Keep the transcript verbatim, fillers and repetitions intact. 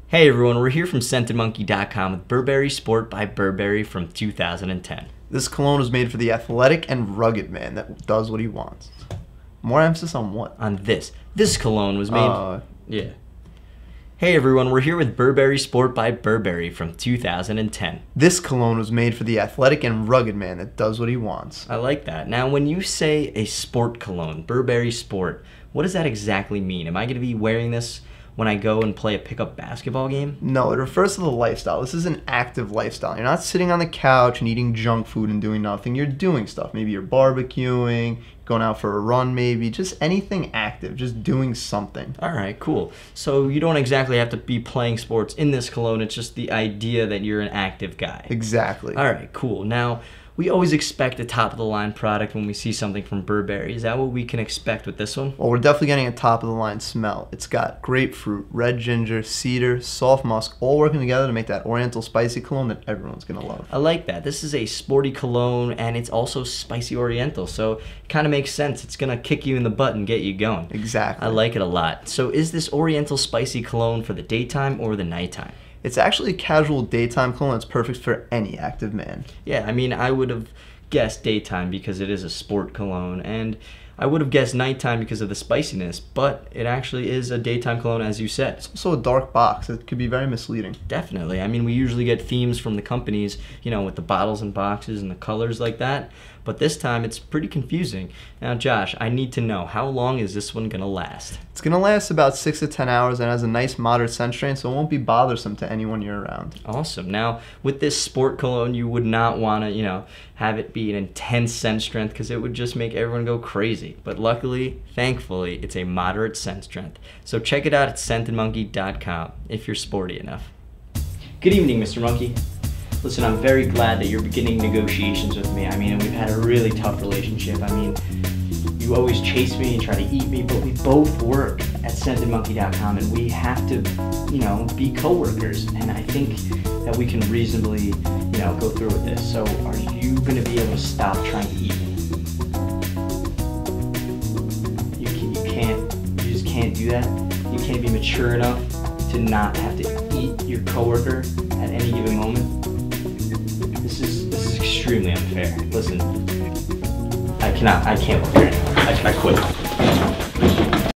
Hey everyone, we're here from scented monkey dot com with Burberry Sport by Burberry from two thousand ten. This cologne was made for the athletic and rugged man that does what he wants. More emphasis on what? On this. This cologne was made... Uh, yeah. Hey everyone, we're here with Burberry Sport by Burberry from two thousand ten. This cologne was made for the athletic and rugged man that does what he wants. I like that. Now, when you say a sport cologne, Burberry Sport, what does that exactly mean? Am I going to be wearing this when I go and play a pickup basketball game? No, it refers to the lifestyle. This is an active lifestyle. You're not sitting on the couch and eating junk food and doing nothing. You're doing stuff. Maybe you're barbecuing, going out for a run maybe, just anything active, just doing something. All right, cool. So you don't exactly have to be playing sports in this cologne. It's just the idea that you're an active guy. Exactly. All right, cool. Now, we always expect a top-of-the-line product when we see something from Burberry. Is that what we can expect with this one? Well, we're definitely getting a top-of-the-line smell. It's got grapefruit, red ginger, cedar, soft musk, all working together to make that oriental spicy cologne that everyone's going to love. I like that. This is a sporty cologne, and it's also spicy oriental, so it kind of makes sense. It's going to kick you in the butt and get you going. Exactly. I like it a lot. So is this oriental spicy cologne for the daytime or the nighttime? It's actually a casual daytime cologne that's perfect for any active man. Yeah, I mean, I would have guessed daytime because it is a sport cologne, and I would have guessed nighttime because of the spiciness, but it actually is a daytime cologne, as you said. It's also a dark box. It could be very misleading. Definitely. I mean, we usually get themes from the companies, you know, with the bottles and boxes and the colors like that, but this time it's pretty confusing. Now, Josh, I need to know, how long is this one going to last? It's going to last about six to ten hours and has a nice moderate scent strength, so it won't be bothersome to anyone you're around. Awesome. Now, with this sport cologne, you would not want to, you know, have it be an intense scent strength because it would just make everyone go crazy. But luckily, thankfully, it's a moderate scent strength. So check it out at scented monkey dot com if you're sporty enough. Good evening, Mister Monkey. Listen, I'm very glad that you're beginning negotiations with me. I mean, we've had a really tough relationship. I mean, you always chase me and try to eat me, but we both work at scented monkey dot com and we have to, you know, be co-workers. And I think that we can reasonably, you know, go through with this. So are you going to be able to stop trying to eat me? You, can, you can't, you just can't do that? You can't be mature enough to not have to eat your coworker at any given moment? This is, this is extremely unfair. Listen, I cannot, I can't work here anymore. I, I quit.